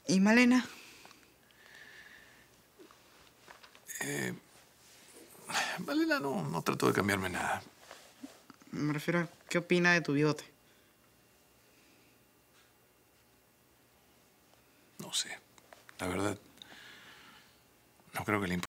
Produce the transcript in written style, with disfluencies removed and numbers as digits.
¿Y Malena? Malena no trató de cambiarme nada. Me refiero a qué opina de tu bigote. No sé. La verdad, no creo que le importe.